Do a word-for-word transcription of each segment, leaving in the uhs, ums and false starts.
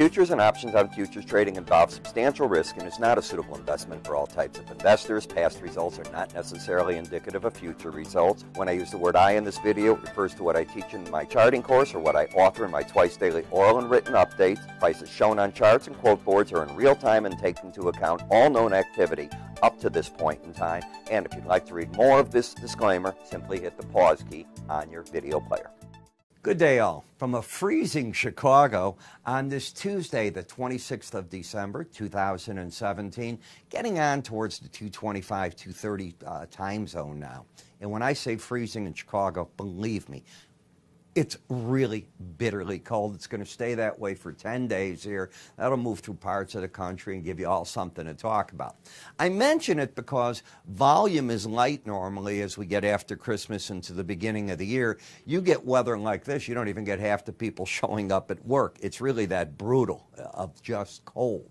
Futures and options on futures trading involve substantial risk and is not a suitable investment for all types of investors. Past results are not necessarily indicative of future results. When I use the word I in this video, it refers to what I teach in my charting course or what I author in my twice daily oral and written updates. Prices shown on charts and quote boards are in real time and take into account all known activity up to this point in time. And if you'd like to read more of this disclaimer, simply hit the pause key on your video player. Good day, all. From a freezing Chicago on this Tuesday, the twenty-sixth of December, two thousand seventeen, getting on towards the two twenty-five, two thirty uh, time zone now. And when I say freezing in Chicago, believe me, it's really bitterly cold. It's going to stay that way for ten days here. That'll move through parts of the country and give you all something to talk about. I mention it because volume is light normally as we get after Christmas into the beginning of the year. You get weather like this, you don't even get half the people showing up at work. It's really that brutal of just cold.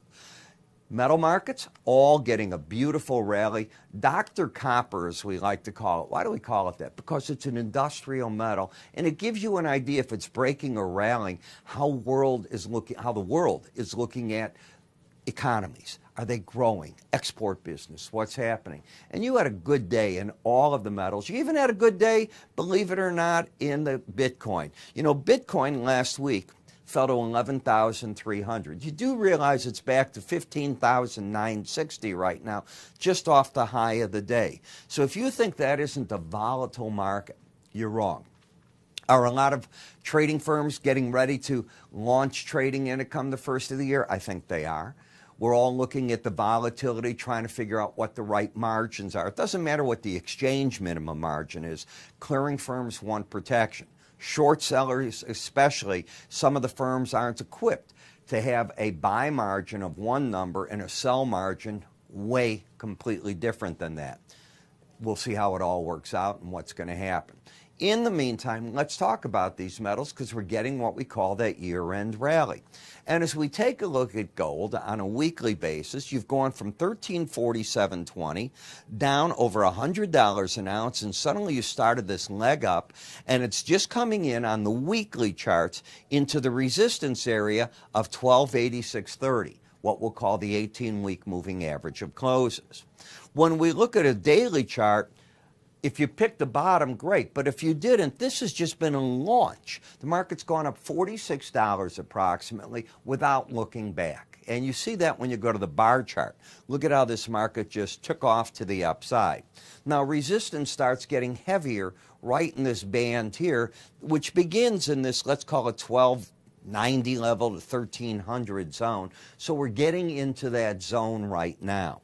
Metal markets, all getting a beautiful rally. Doctor Copper, as we like to call it. Why do we call it that? Because it's an industrial metal, and it gives you an idea if it's breaking or rallying, how world is looking, how the world is looking at economies. Are they growing? Export business, what's happening? And you had a good day in all of the metals. You even had a good day, believe it or not, in the Bitcoin. You know, Bitcoin last week fell to eleven thousand three hundred. You do realize it's back to fifteen thousand nine hundred sixty right now, just off the high of the day. So if you think that isn't a volatile market, you're wrong. Are a lot of trading firms getting ready to launch trading in it come the first of the year? I think they are. We're all looking at the volatility, trying to figure out what the right margins are. It doesn't matter what the exchange minimum margin is. Clearing firms want protection. Short sellers especially, some of the firms aren't equipped to have a buy margin of one number and a sell margin way completely different than that. We'll see how it all works out and what's going to happen. In the meantime, let's talk about these metals because we're getting what we call that year-end rally. And as we take a look at gold on a weekly basis, you've gone from thirteen forty-seven twenty down over one hundred dollars an ounce, and suddenly you started this leg up, and it's just coming in on the weekly charts into the resistance area of twelve eighty-six thirty, what we'll call the eighteen-week moving average of closes. When we look at a daily chart, if you picked the bottom, great. But if you didn't, this has just been a launch. The market's gone up forty-six dollars approximately without looking back. And you see that when you go to the bar chart. Look at how this market just took off to the upside. Now, resistance starts getting heavier right in this band here, which begins in this, let's call it twelve ninety level to thirteen hundred zone. So we're getting into that zone right now.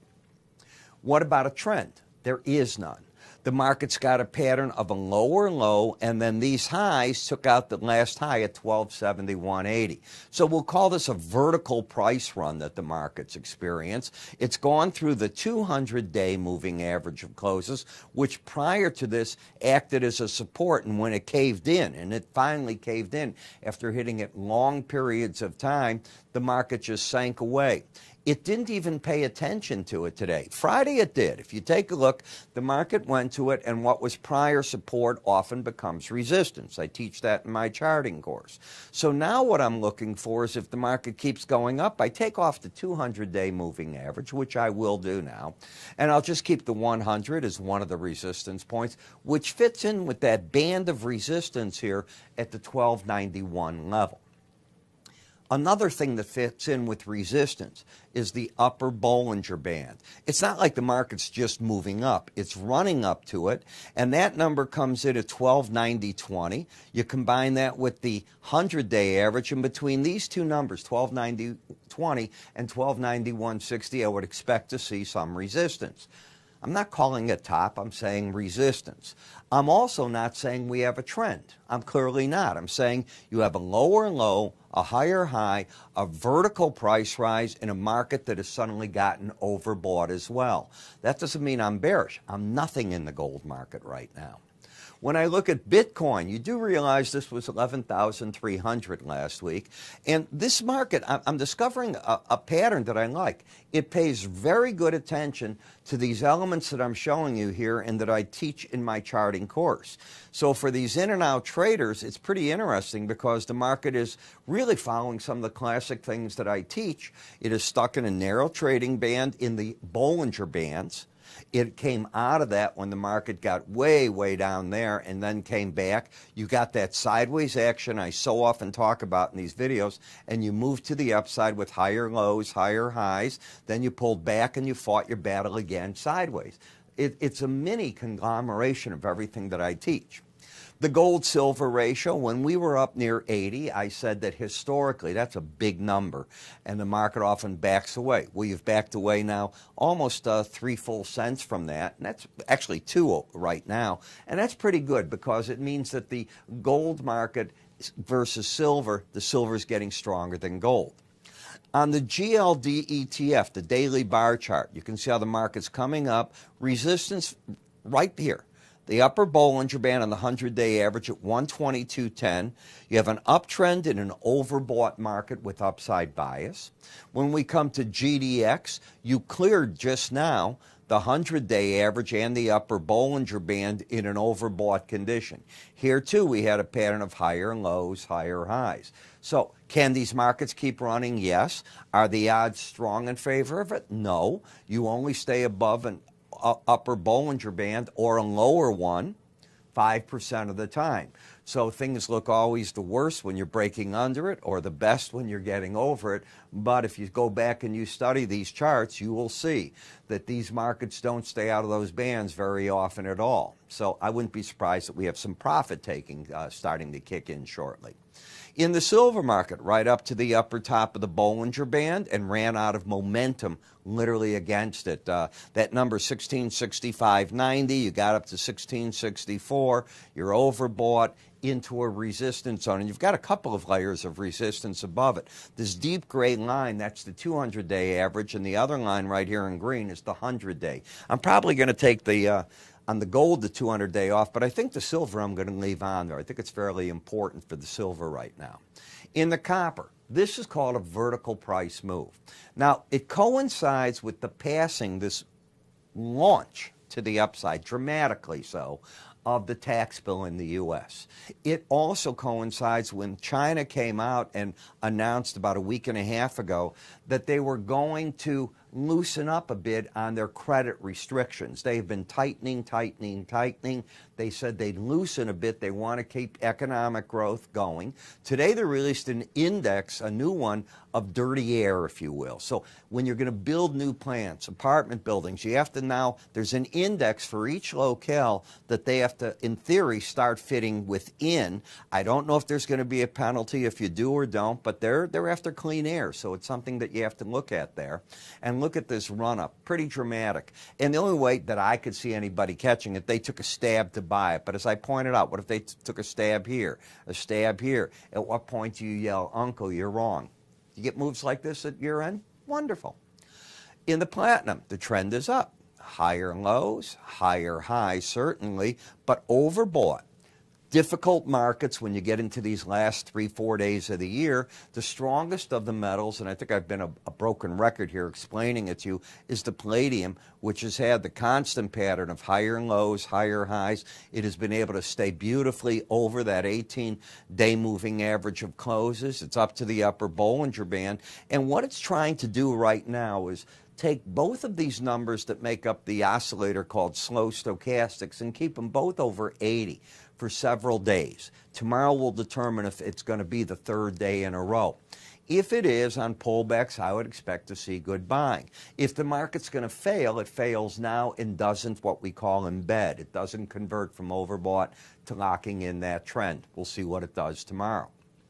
What about a trend? There is none. The market's got a pattern of a lower low, and then these highs took out the last high at twelve seventy-one eighty. So we'll call this a vertical price run that the market's experienced. It's gone through the two hundred day moving average of closes, which prior to this acted as a support, and when it caved in, and it finally caved in after hitting it long periods of time, the market just sank away. It didn't even pay attention to it today. Friday it did. If you take a look, the market went to it, and what was prior support often becomes resistance. I teach that in my charting course. So now what I'm looking for is if the market keeps going up, I take off the two hundred day moving average, which I will do now, and I'll just keep the one hundred as one of the resistance points, which fits in with that band of resistance here at the twelve ninety-one level. Another thing that fits in with resistance is the upper Bollinger Band. It's not like the market's just moving up. It's running up to it, and that number comes in at twelve ninety twenty. You combine that with the one hundred day average, and between these two numbers, twelve ninety twenty and twelve ninety-one sixty, I would expect to see some resistance. I'm not calling it top, I'm saying resistance. I'm also not saying we have a trend. I'm clearly not. I'm saying you have a lower low, a higher high, a vertical price rise in a market that has suddenly gotten overbought as well. That doesn't mean I'm bearish. I'm nothing in the gold market right now. When I look at Bitcoin, you do realize this was eleven thousand three hundred last week. And this market, I'm discovering a, a pattern that I like. It pays very good attention to these elements that I'm showing you here and that I teach in my charting course. So for these in and out traders, it's pretty interesting because the market is really following some of the classic things that I teach. It is stuck in a narrow trading band in the Bollinger Bands. It came out of that when the market got way, way down there and then came back. You got that sideways action I so often talk about in these videos, and you moved to the upside with higher lows, higher highs. Then you pulled back and you fought your battle again sideways. It, it's a mini conglomeration of everything that I teach. The gold-silver ratio, when we were up near eighty, I said that historically that's a big number, and the market often backs away. Well, you've backed away now almost uh, three full cents from that, and that's actually two right now, and that's pretty good because it means that the gold market versus silver, the silver is getting stronger than gold. On the G L D E T F, the daily bar chart, you can see how the market's coming up, resistance right here. The upper Bollinger Band on the hundred-day average at one twenty-two ten. You have an uptrend in an overbought market with upside bias. When we come to G D X, you cleared just now the hundred-day average and the upper Bollinger Band in an overbought condition. Here, too, we had a pattern of higher lows, higher highs. So can these markets keep running? Yes. Are the odds strong in favor of it? No. You only stay above an upper Bollinger Band or a lower one five percent of the time. So things look always the worst when you're breaking under it or the best when you're getting over it. But if you go back and you study these charts, you will see that these markets don't stay out of those bands very often at all. So I wouldn't be surprised that we have some profit taking uh, starting to kick in shortly. In the silver market, right up to the upper top of the Bollinger Band and ran out of momentum literally against it. Uh, that number sixteen sixty-five ninety, you got up to sixteen sixty-four, you're overbought into a resistance zone, and you've got a couple of layers of resistance above it. This deep gray line, that's the two hundred day average, and the other line right here in green is the hundred day. I'm probably going to take the... Uh, on the gold, the two hundred day off, but I think the silver I'm going to leave on there. I think it's fairly important for the silver right now. In the copper, this is called a vertical price move. Now, it coincides with the passing, this launch to the upside, dramatically so, of the tax bill in the U S. It also coincides when China came out and announced about a week and a half ago that they were going to loosen up a bit on their credit restrictions. They've been tightening, tightening, tightening. They said they'd loosen a bit. They want to keep economic growth going. Today they released an index, a new one, of dirty air, if you will. So when you're going to build new plants, apartment buildings, you have to now, there's an index for each locale that they have to, in theory, start fitting within. I don't know if there's going to be a penalty if you do or don't, but they're, they're after clean air, so it's something that you have to look at there. And look at this run-up, pretty dramatic. And the only way that I could see anybody catching it, they took a stab to buy it. But as I pointed out, what if they t took a stab here, a stab here? At what point do you yell, "Uncle, you're wrong"? You get moves like this at year end? Wonderful. In the platinum, the trend is up. Higher lows, higher highs, certainly, but overbought. Difficult markets when you get into these last three, four days of the year. The strongest of the metals, and I think I've been a, a broken record here explaining it to you, is the palladium, which has had the constant pattern of higher lows, higher highs. It has been able to stay beautifully over that eighteen day moving average of closes. It's up to the upper Bollinger Band. And what it's trying to do right now is take both of these numbers that make up the oscillator called slow stochastics and keep them both over eighty for several days. Tomorrow will determine if it's going to be the third day in a row. If it is on pullbacks, I would expect to see good buying. If the market's going to fail, it fails now and doesn't what we call embed. It doesn't convert from overbought to locking in that trend. We'll see what it does tomorrow.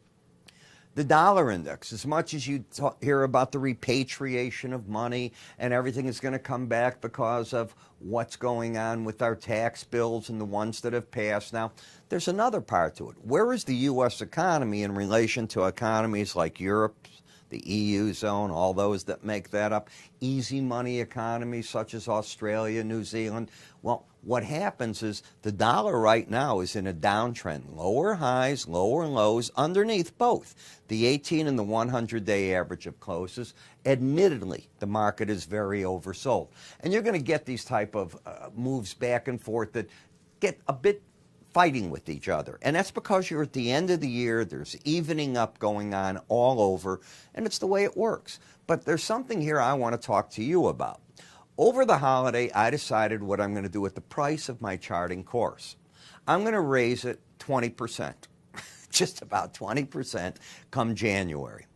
The dollar index, as much as you talk, hear about the repatriation of money and everything is going to come back because of what's going on with our tax bills and the ones that have passed now, there's another part to it. Where is the U S economy in relation to economies like Europe, the E U zone, all those that make that up, easy money economies such as Australia, New Zealand? Well, what happens is the dollar right now is in a downtrend. Lower highs, lower lows, underneath both. The eighteen and the one hundred day average of closes. Admittedly, the market is very oversold. And you're going to get these type of uh, moves back and forth that get a bit fighting with each other. And that's because you're at the end of the year, there's evening up going on all over, and it's the way it works. But there's something here I want to talk to you about. Over the holiday, I decided what I'm going to do with the price of my charting course. I'm going to raise it twenty percent, just about twenty percent come January.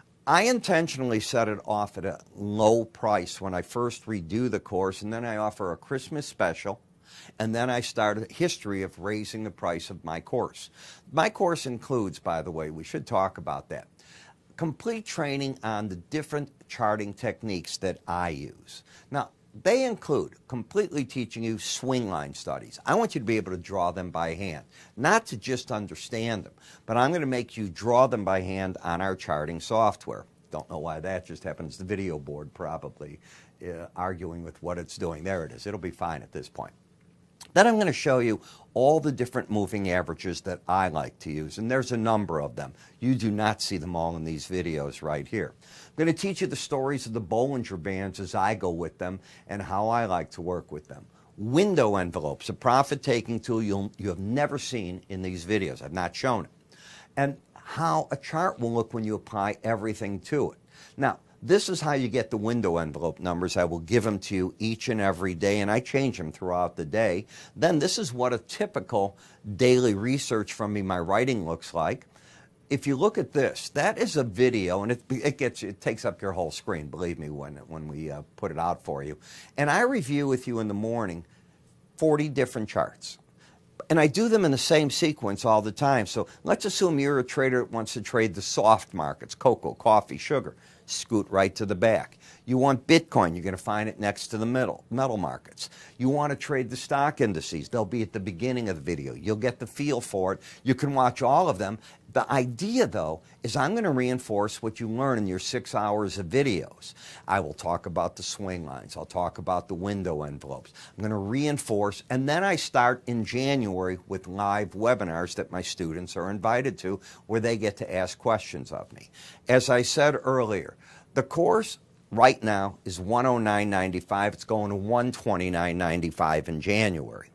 I intentionally set it off at a low price when I first redo the course, and then I offer a Christmas special, and then I start a history of raising the price of my course. My course includes, by the way, we should talk about that, complete training on the different charting techniques that I use. Now, they include completely teaching you swing line studies. I want you to be able to draw them by hand, not to just understand them, but I'm going to make you draw them by hand on our charting software. Don't know why that just happens. The video board probably uh, arguing with what it's doing. There it is. It'll be fine at this point. Then I'm going to show you all the different moving averages that I like to use, and there's a number of them. You do not see them all in these videos right here. I'm going to teach you the stories of the Bollinger Bands as I go with them and how I like to work with them. Window envelopes, a profit-taking tool you'll, you have never seen in these videos. I've not shown it. And how a chart will look when you apply everything to it. Now, this is how you get the window envelope numbers. I will give them to you each and every day, and I change them throughout the day. Then this is what a typical daily research from me, my writing looks like. If you look at this, that is a video, and it, it, gets, it takes up your whole screen, believe me, when, when we uh, put it out for you. And I review with you in the morning forty different charts. And I do them in the same sequence all the time. So let's assume you're a trader that wants to trade the soft markets, cocoa, coffee, sugar. Scoot right to the back. You want Bitcoin, you're going to find it next to the middle, metal markets. You want to trade the stock indices, they'll be at the beginning of the video. You'll get the feel for it. You can watch all of them. The idea, though, is I'm going to reinforce what you learn in your six hours of videos. I will talk about the swing lines. I'll talk about the window envelopes. I'm going to reinforce, and then I start in January with live webinars that my students are invited to where they get to ask questions of me. As I said earlier, the course right now is one oh nine ninety-five. It's going to one twenty-nine ninety-five in January.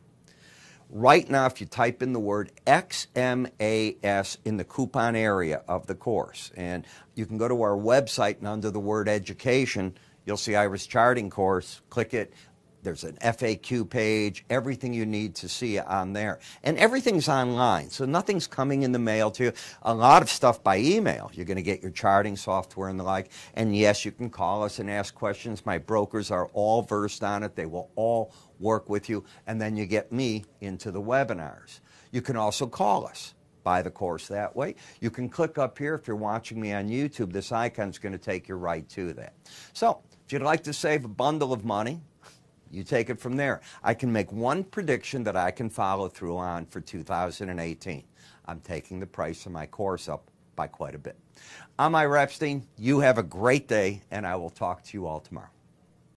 Right now, if you type in the word X M A S in the coupon area of the course, and you can go to our website and under the word education, you'll see Iris Charting Course. Click it. There's an F A Q page, everything you need to see on there. And everything's online, so nothing's coming in the mail to you. A lot of stuff by email. You're going to get your charting software and the like. And yes, you can call us and ask questions. My brokers are all versed on it. They will all work with you. And then you get me into the webinars. You can also call us. Buy the course that way. You can click up here. If you're watching me on YouTube, this icon's going to take you right to that. So if you'd like to save a bundle of money, you take it from there. I can make one prediction that I can follow through on for two thousand eighteen. I'm taking the price of my course up by quite a bit. I'm Ira Epstein. You have a great day, and I will talk to you all tomorrow.